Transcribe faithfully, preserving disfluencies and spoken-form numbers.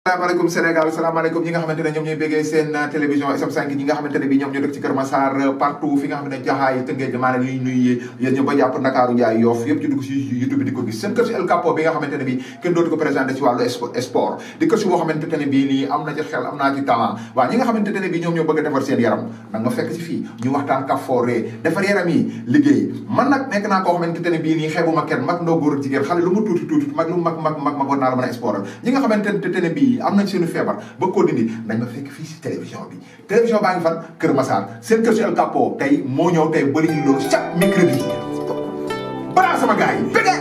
Assalamualaikum Sénégal, assalamualaikum ñi nga xamantene ñom ñoy béggé sen télévision S M cinq ñi nga xamantene bi ñom ñoo dëkk ci Kër Massar partout fi nga xamantene jaxaay teungé jamaane li ñuy yeen ñu ba japp Dakaru Njaay Yoff yépp ci dugg ci YouTube di ko gis sen kër ci El Capo bi nga xamantene bi kenn dootu ko présenter ci walu sport di kër ci bo xamantene bi ni amna ci xel amna ci talent wa ñi nga xamantene bi ñom ñoo bëgg défar seen yaram nak ma fekk ci fi ñu waxtaan kaforé défar yaram yi liggéey man nak nek na ko xamantene bi ni xébuma kenn mag ndo goor jigéen xalé lu mu tuti tuti mag lu mag mag mag mag na la mëna sport ñi nga xamantene bi am nañ seenu feebar ba ko dindi nañ ma fekk fii si télévision bi télévision baa ngi fan Kër Massar seen kër si El Capo tey moo ñëw tey bëri ñu loolu chaque mercredi balaa sama gars yi